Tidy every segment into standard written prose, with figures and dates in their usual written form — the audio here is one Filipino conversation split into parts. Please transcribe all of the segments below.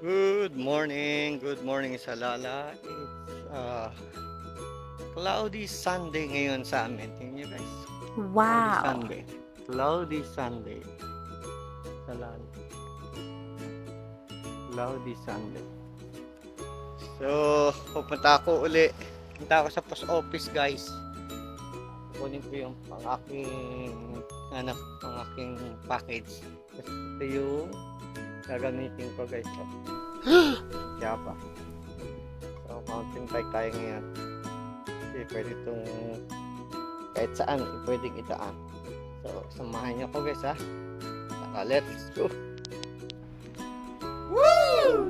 Good morning sa Lala. It's cloudy Sunday ngayon sa amin. Tingnan nyo guys. Cloudy Wow. Sunday. Cloudy Sunday. Sa Lala. Cloudy Sunday. So, pupunta ako uli. Punta ako sa post office guys. Kunin ko yung pang aking package. Kasi ito yung gagamitin ko guys. Kaya pa. So, mountain bike tayo ngayon. Kasi pwede itong kahit saan, pwedeng itaan. So, samahan niyo ko guys ha. Saka, let's go! Woo!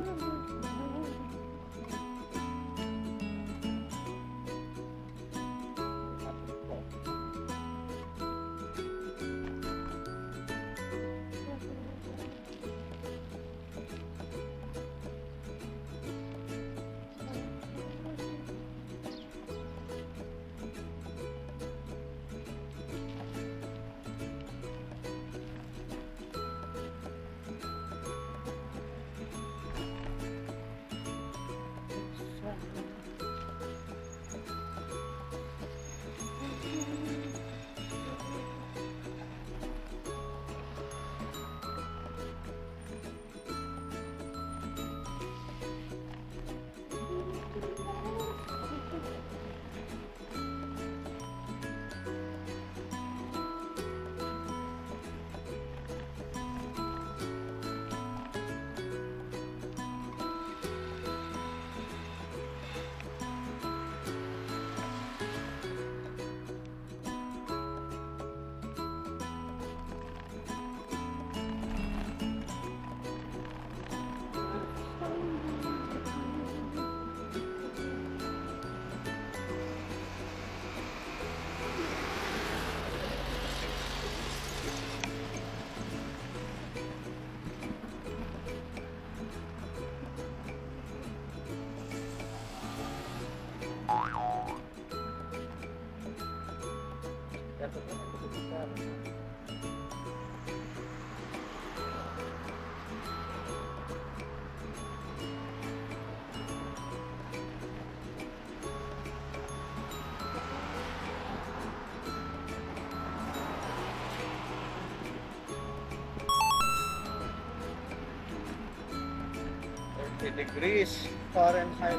Degrees Fahrenheit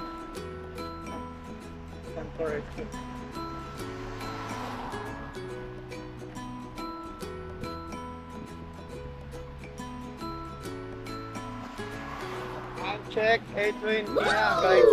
temperature. Time check 8:20 na guys.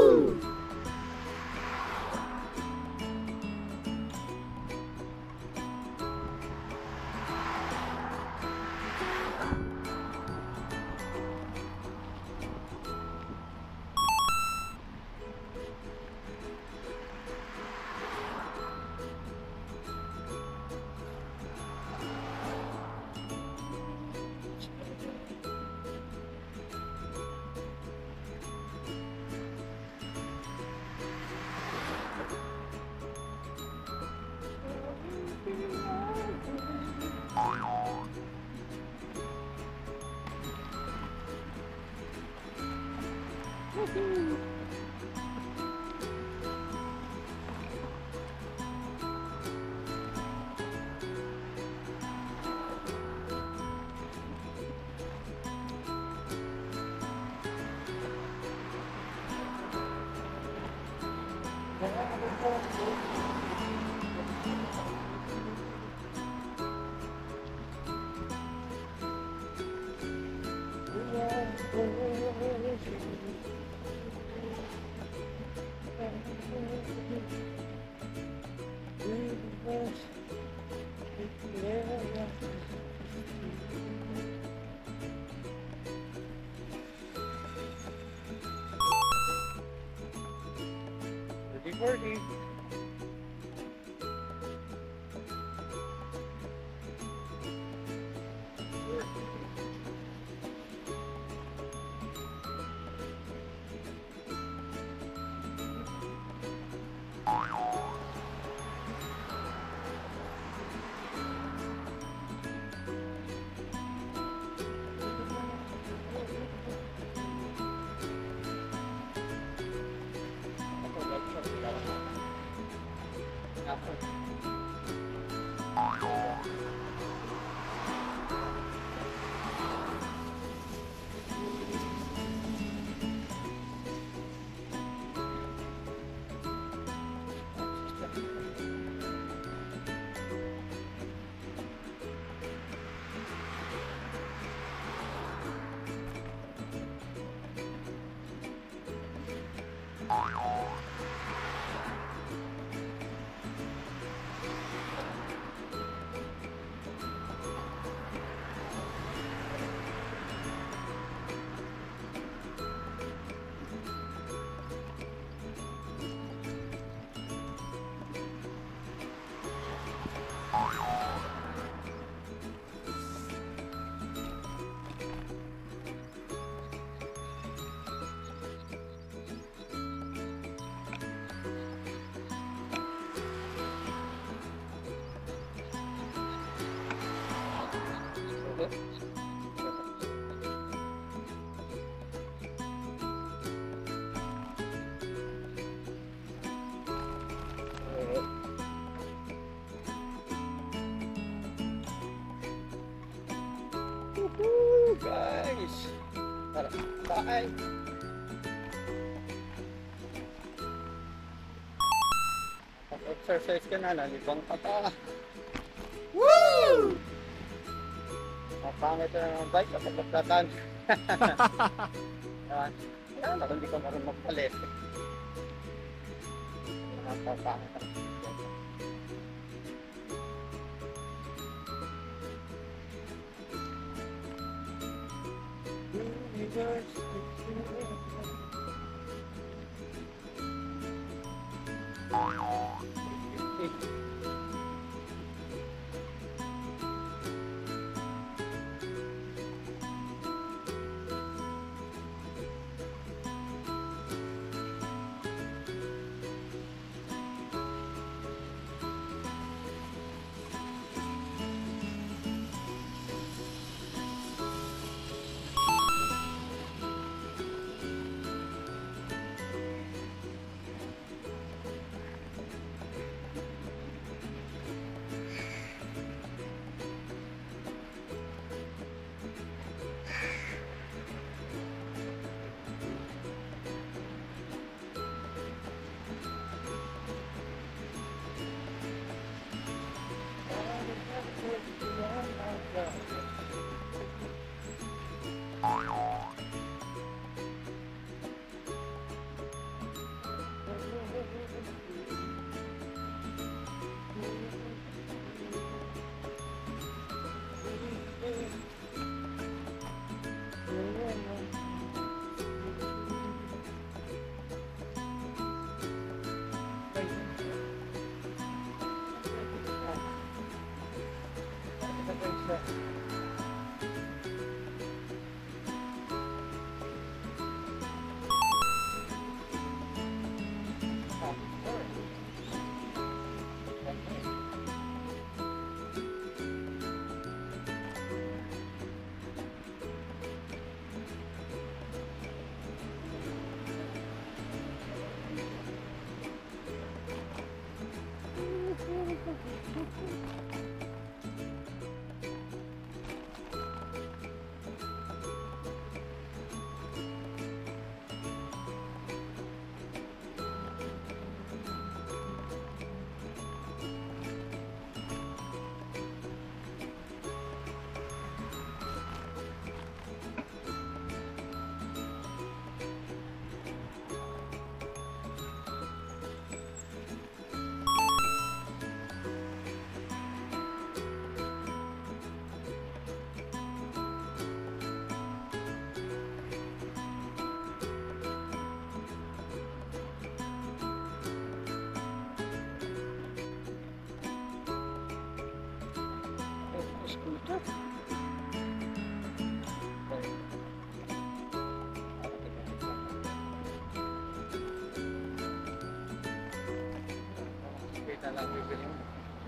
Ready? Woohoo, guys! Tara, bye! Exercise ka na, nalibang ka pa. Woo! Napangit na ng bike kapag pagkatan. Kaya na, hindi ka marunong magpalit. Napapangit na. Kita lang bibili mo.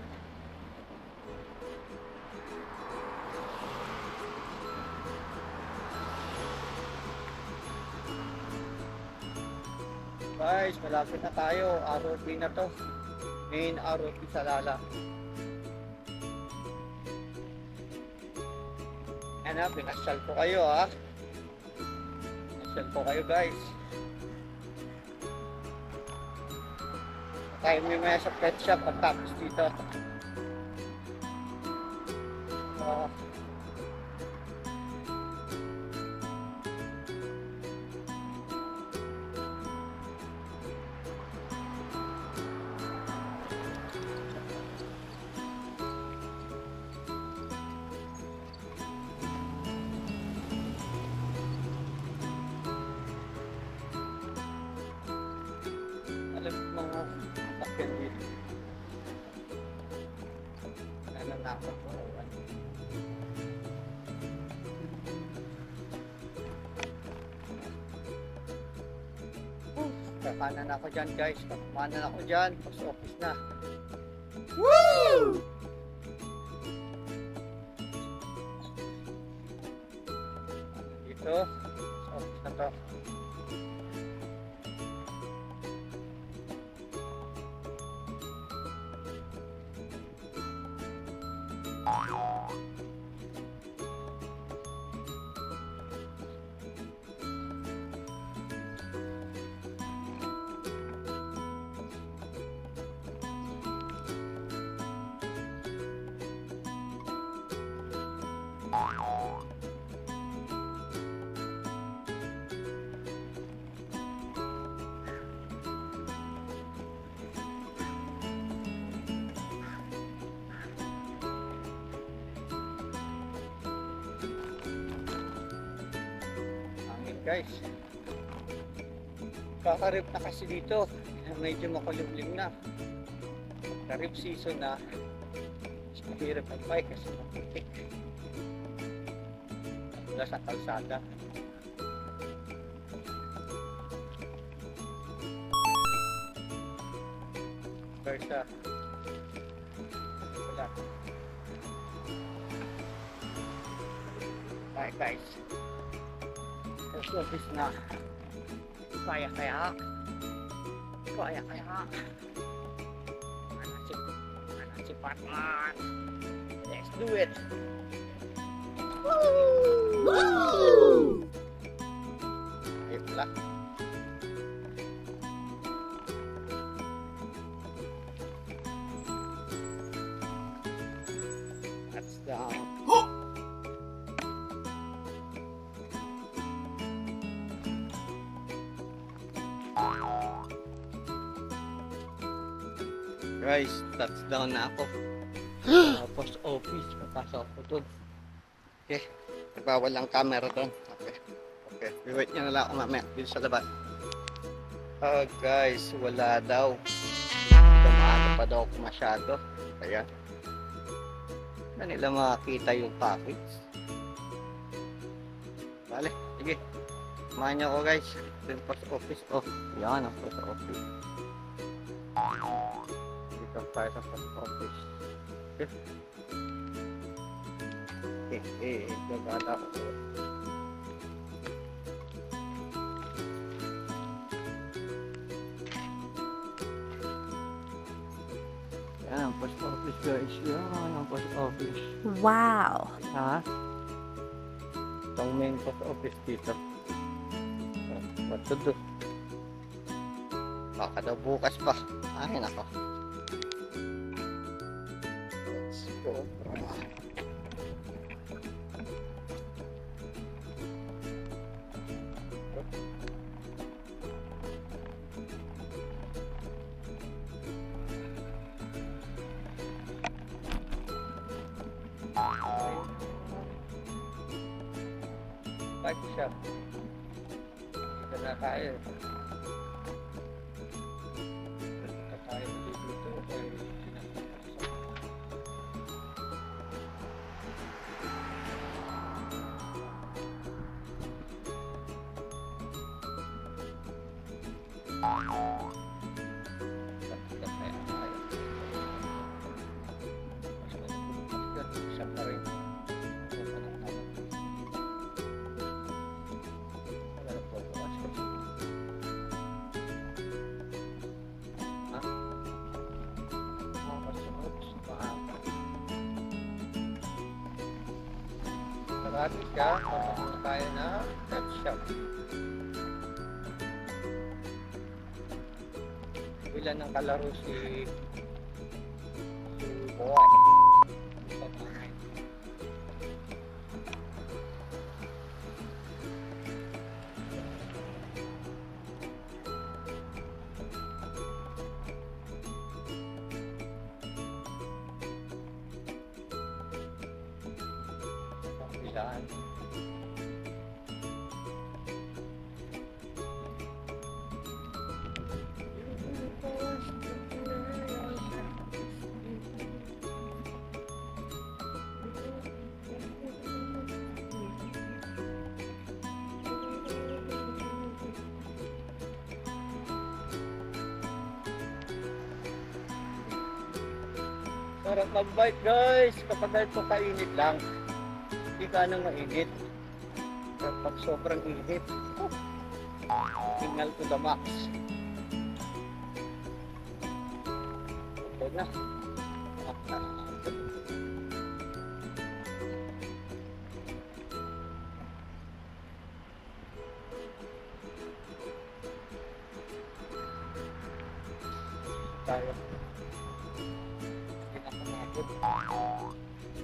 Guys, malapit na tayo. ROP na to. Main ROP sa Lala. Ano, pinasyal ko kayo ha. Pinasyal ko kayo guys. Tayo may sa pet shop at tapos dito. malamig mga sakyan dito. Nananakot ko. Kakanan ako dyan guys. Kakanan ako dyan. Post office na. Woo! Dito. Post office na to. Guys, kakarip na kasi dito, medyo makulublim na. Karip season na, mahirap ang bike kasi maputik. Wala sa kalsada. Versa. Wala. Bye guys. Post office na. Kaya. Mana si Batman. Let's do it. Woo! Itulah. That's down. Guys, touchdown na ako. Post office, papasok ako doon. Okay, nagbawal ang camera doon. Okay, wait nyo na lang ako mamaya dito sa labas. Guys, wala daw. Maaga pa daw ako masyado. Kaya, na nila makakita yung package. Bale, sige. Samahan nyo ako guys. Doon post office. Oh, yan ang post office. Tayo sa post office. Gagala ko. Yan ang post office guys. Yan ang post office. Wow! Ha? Itong main post office dito. What to do? Baka daw bukas pa. Ay nako. Bike shop. Dito na tayo. Dito tayo dito. Marami ka, pupunta tayo na pet shop. Bilan ng kalaro si Boy. Bilan. Sarap mag-bike guys, kapag ganito kainit lang, hindi ka nang mainit. Kapag sobrang init, signal to the max. Ito na. Tayo. Pinapamagod.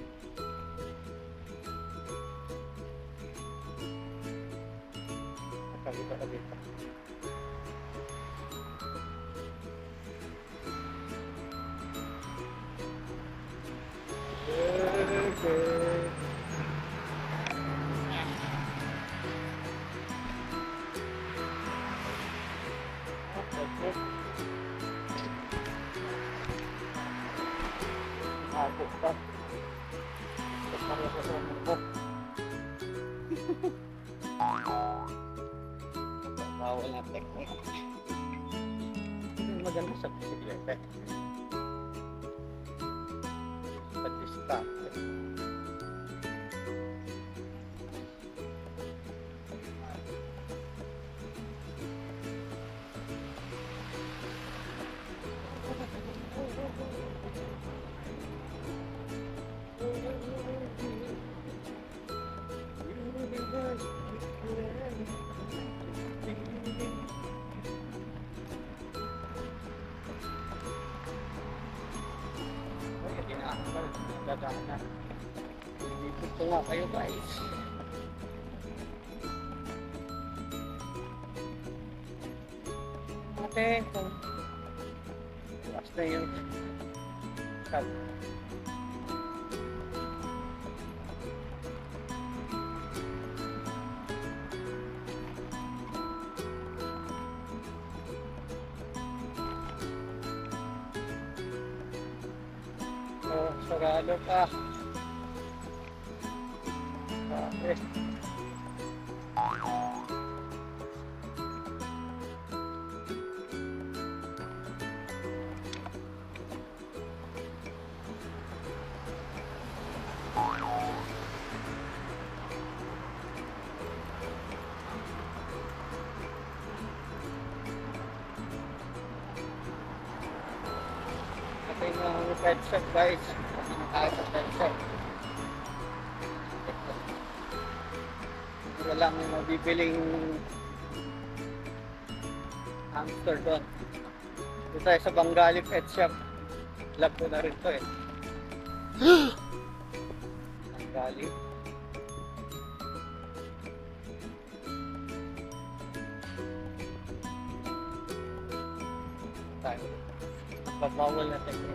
Nakabita ka dito. Ako pa. Bawal na technique. Yung maganda sa bisikleta. Pag-stop. Gagana. Ilipit ko nga kayo guys. Ate, basta yung cut. Sarado pa. Okay. Ito yung pet shop guys. Kahit sa pet shop. Walang mabibiling hamster doon. Dito tayo sa Bengali Pet Shop. Love ko na rin to eh. Bengali. Tayo. Babawal na tayo.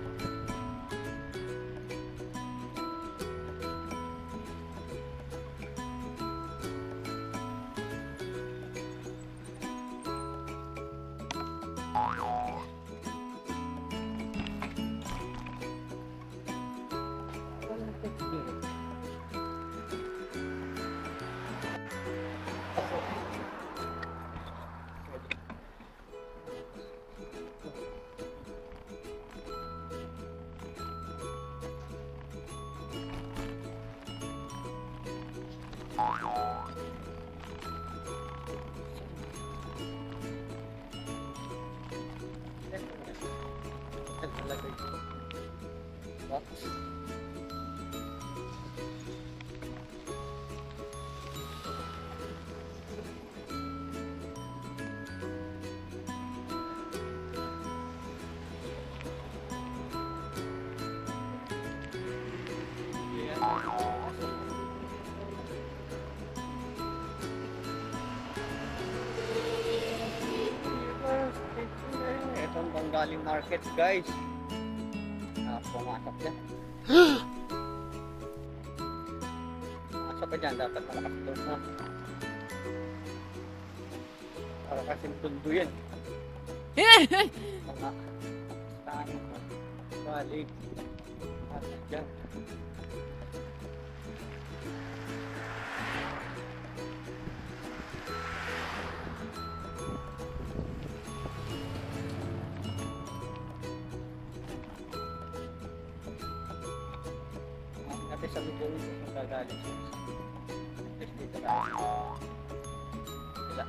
Itong Bengali market guys. Pumasok dyan. Pumasok ka dyan, dapat malakas doon na. Para kasing tundo yan. Mga tanong, balik, at dyan. sa lubong yung gagaling. Dito tayo. Wala.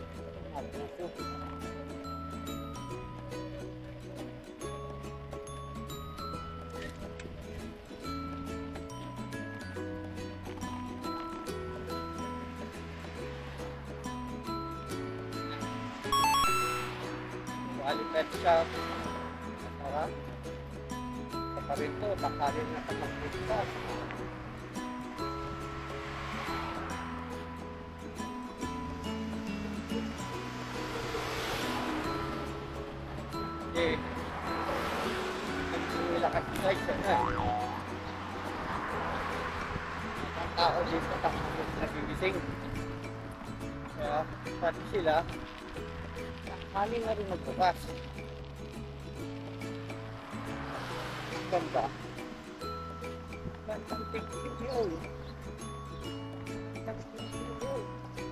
Alipet siya. Sarap. Saka rito, takarin na kapagpita. Okay. Nagsilakas guys. Ang tao dito tapos nagigising. Kaya pati sila kami na rin magbukas. Ganda. Gandang tingin yun. Gandang tingin yun.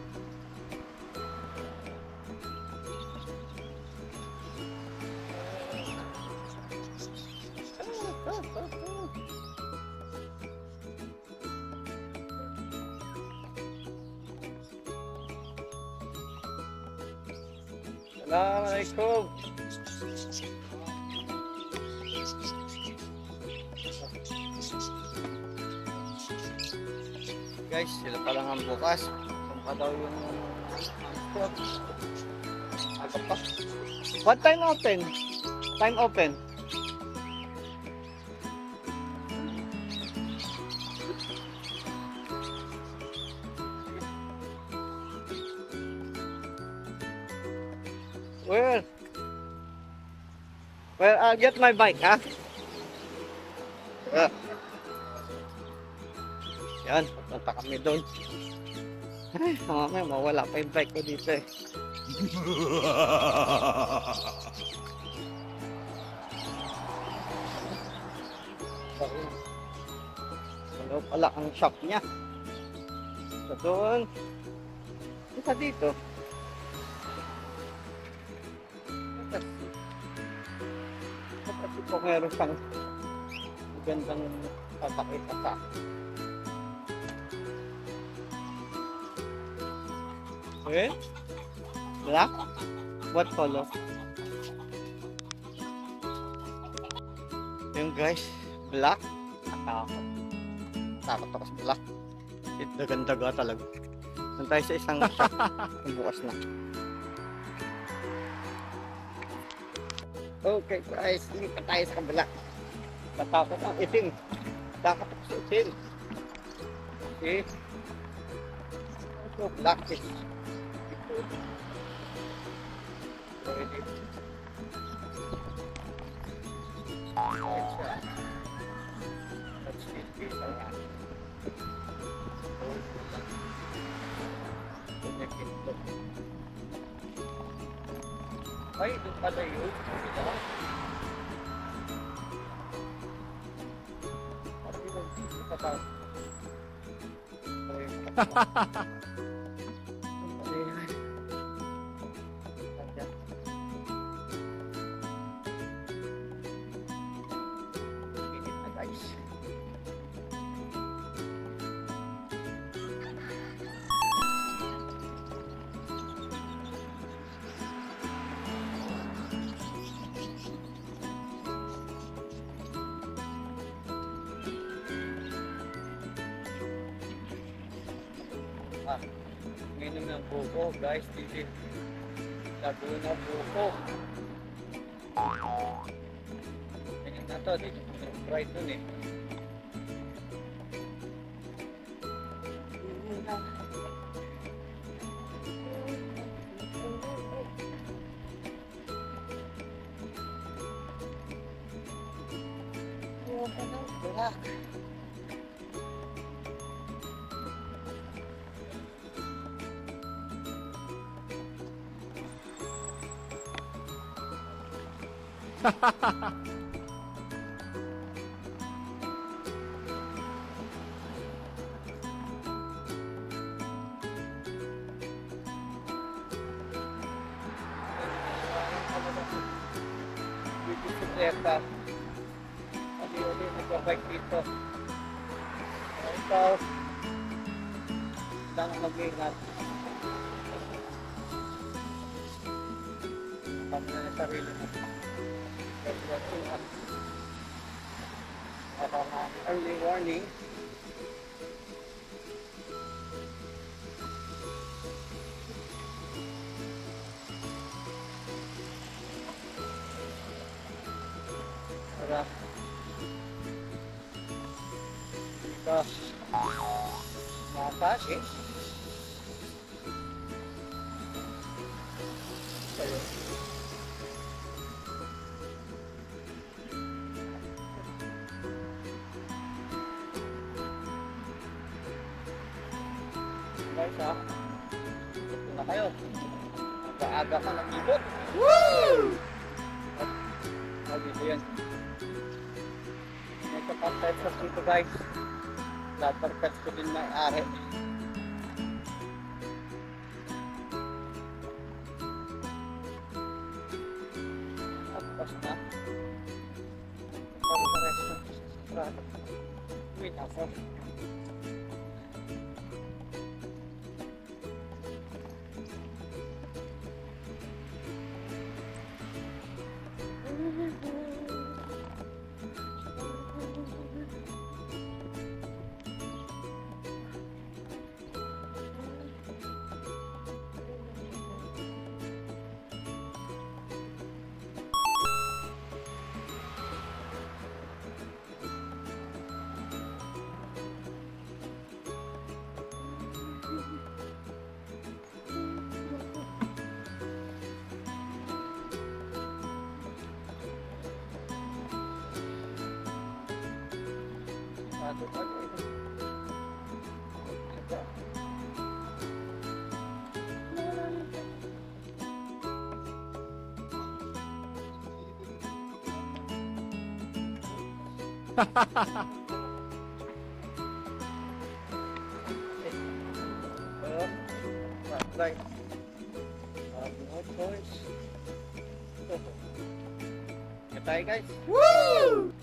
Assalamualaikum. Guys, sila pa lang ang bukas. Saan pa daw yung spot? Aga pa. What time open? Time open? Well, I'll get my bike, ha? Yan, papunta kami doon. Ay, mamaya mawala pa yung bike ko dito eh. Ano pala ang shop niya? So doon. Isa dito. Kasi po meron siyang magandang sasakit-asak. Okay? Black? What color? Yung guys, black. Nakakot. Takot ako sa black. Dagan-daga talaga. Nantay sa isang shop. Bukas na. Okay guys, lipat tayo sa kabila. Natakot ang itim. Takot ako sa itim. Okay. So black is ready. Let's get this around. Ay, doon pala yun. Minum ng buko guys, dito lago na buko. Ganyan na to, dito right dun eh. Bisikleta. Pati ulit nagbabike dito. ikaw lang mag-ingat. Kami na yung sarili mo. Early warning. Para dito makasya sa'yo. Guys ha, ito na kayo. Aga-aga ka ng ibot. Woo! At dito yan. May kapatid sa dito guys. Later pets ko din may-ari. Tapos na. Pare-pares na. Wait ako. Right. No choice. Get tayo guys. Woo!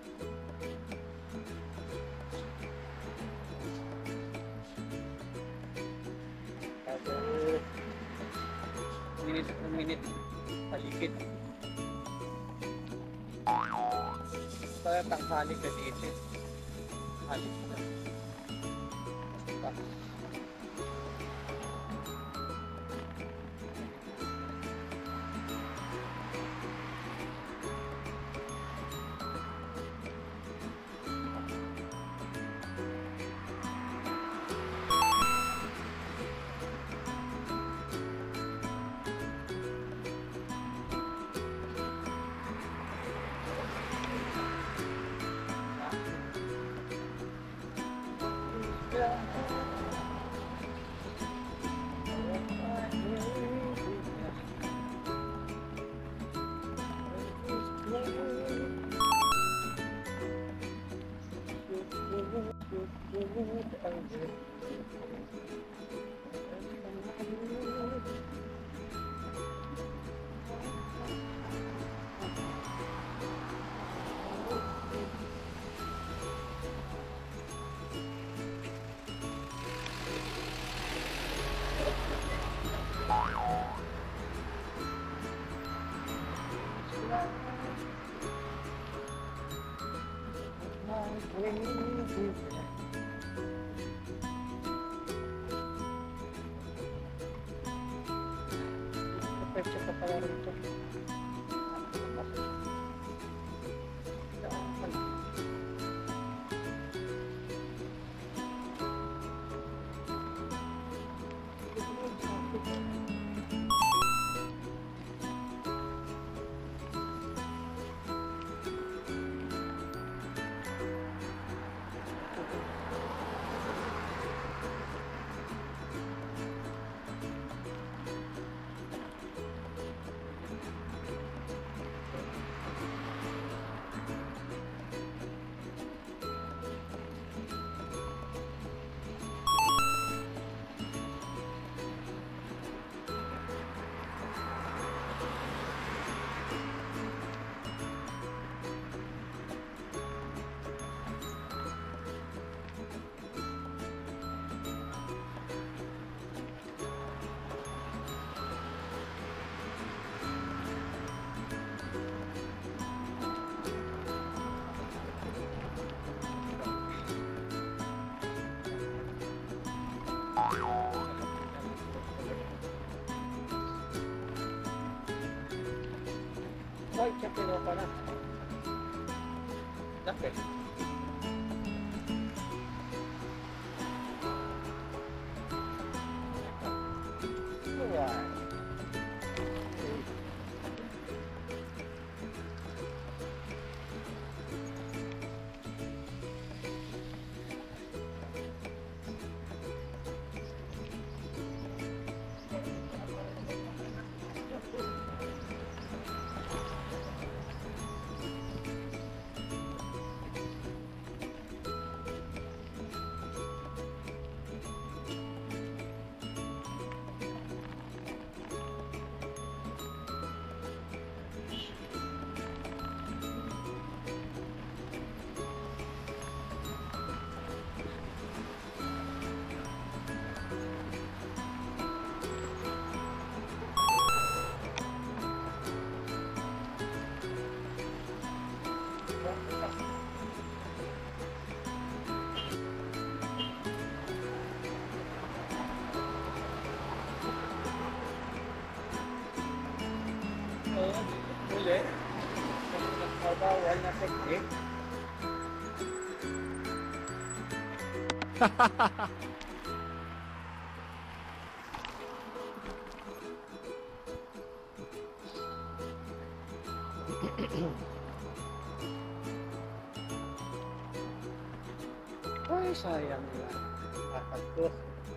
Minute paligid. Kaya tanghali ka dito. Halit na. Check pa pala rito. bike siya kinuha na. Laki. Alright. Muli, nagbawal na technique. Ay, sayang na. Kakagtos.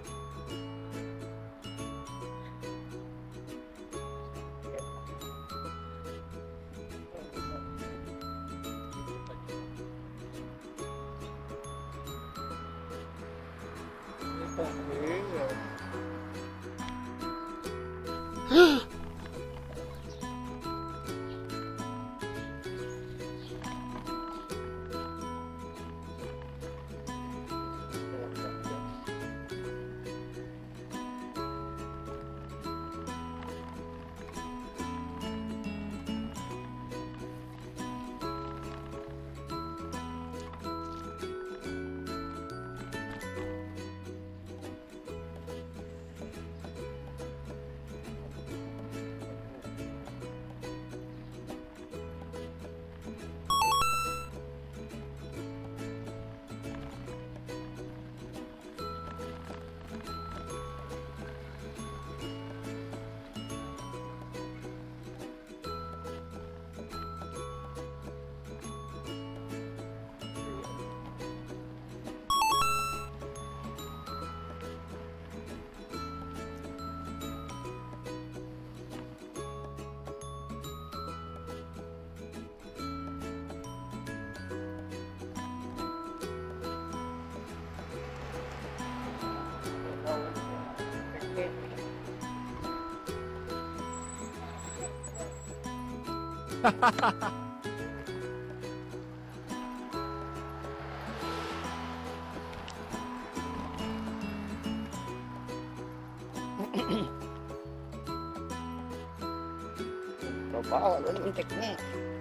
So, bawal yung technique.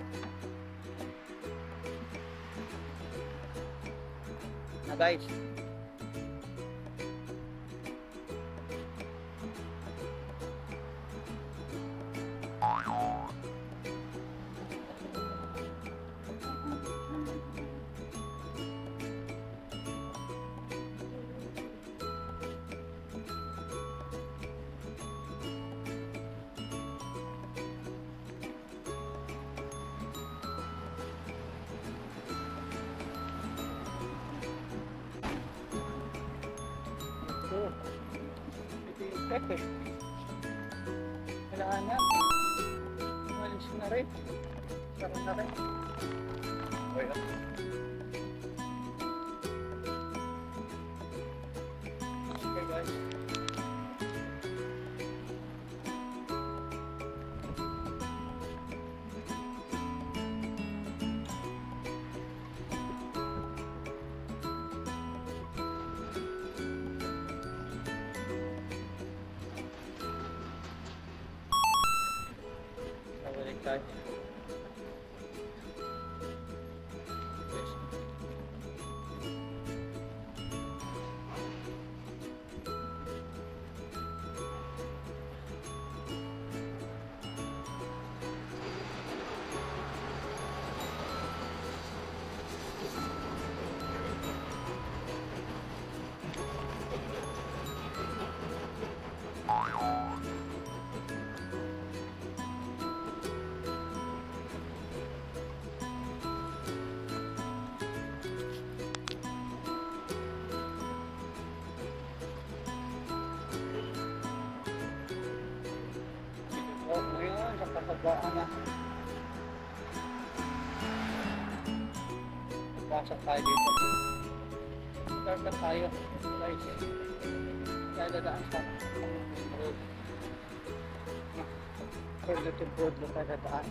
Na guys. Ito yung kailangan na malis na rin karoon na rin okay lang okay guys guys. sana. Pasok tayo dito. Start tayo guys. Kaya dadaan sa road. Relative road na tayo dadaan.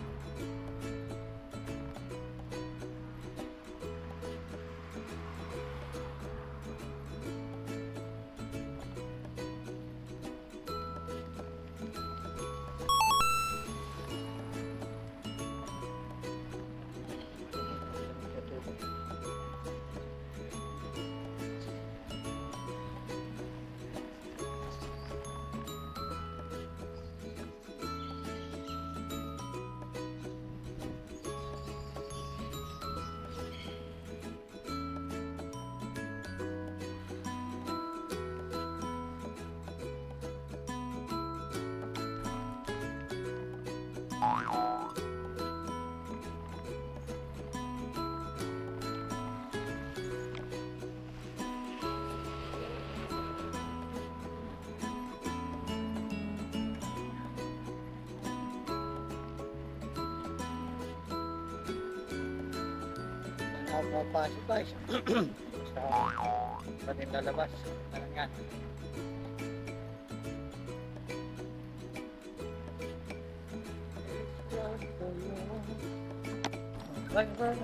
Papasok guys sa patin lalabas yan. Bye bye.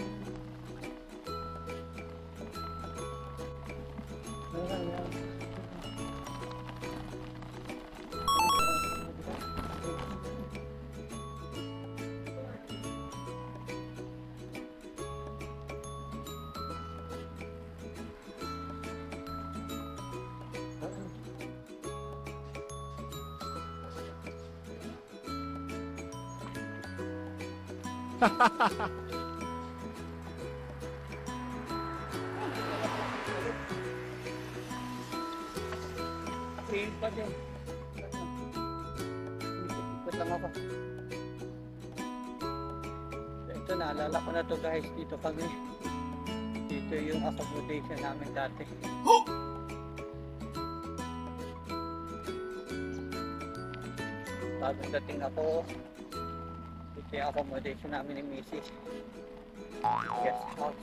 Tingin pa din. Ikot lang ako. Ito, naalala ko na to guys. Dito kami. Dito yung accommodation namin dati. Bagong dating ako. Ito yung accommodation namin ni Mrs. Guest house.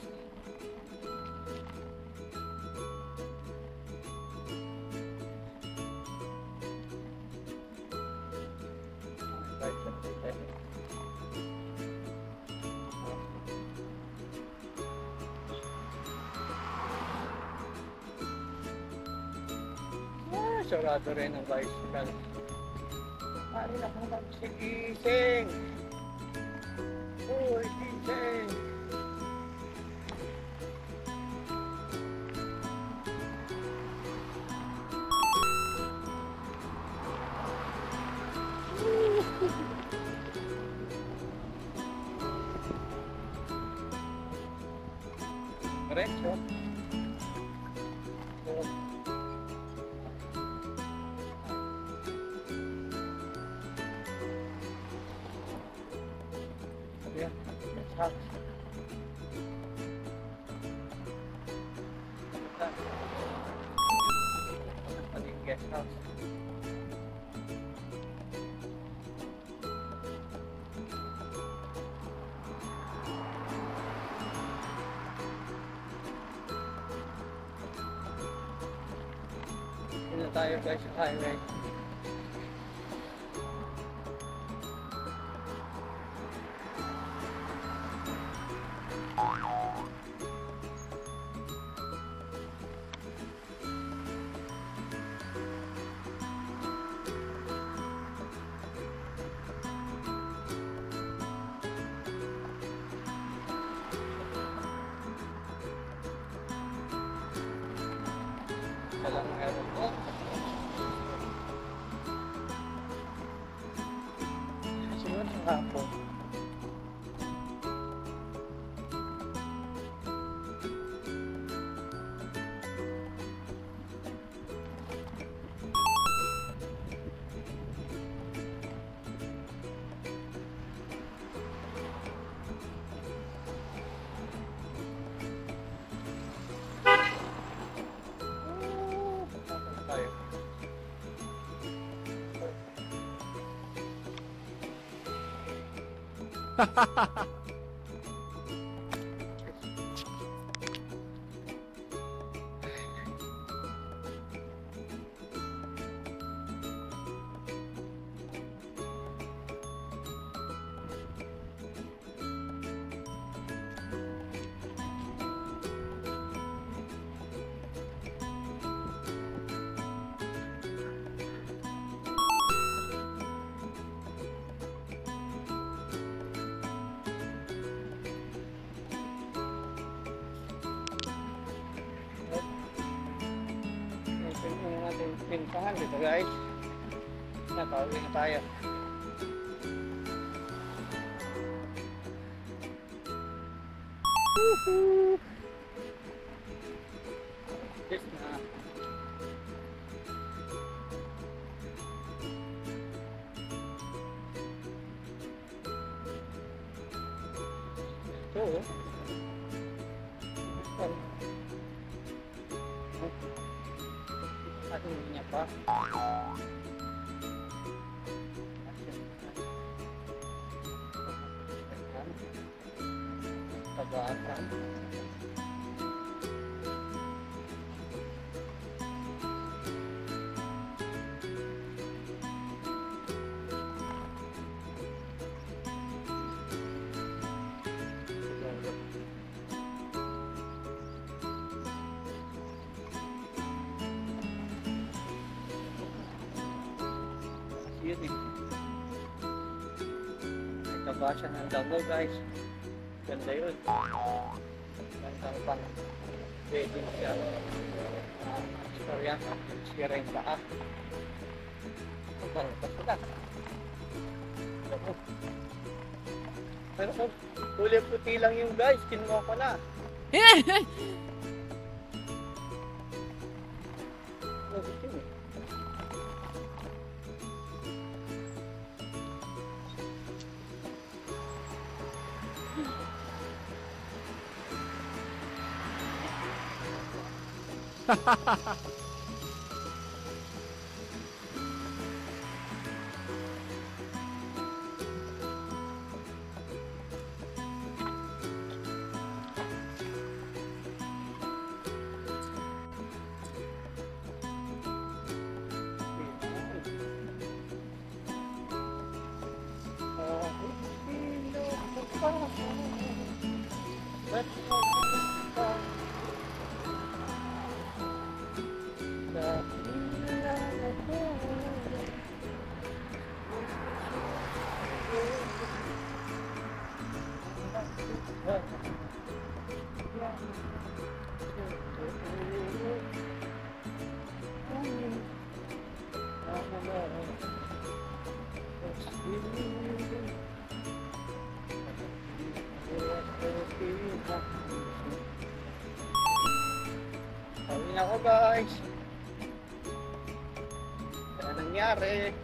Sarado rin ang bicycle. Ari na kung si Gising. Uy, Gising. Diretso. Yeah, that's hot. Guest house. Dito tayo guys sa highway. Salam meron po. Ito yung ating pintahan dito guys. Napauwi na tayo. Woohoo! Yes na. Ito oh. At hindi niya pa. Tagaan. Yun eh. May taba siya ng dago guys. Ganda yun. Gandang pang wedding siya. Istorya. Siya rin paa. Ganda sila. Pero kung kulay puti lang yung guys, kinuha ko na. Sabi na ako guys. Ano nangyari?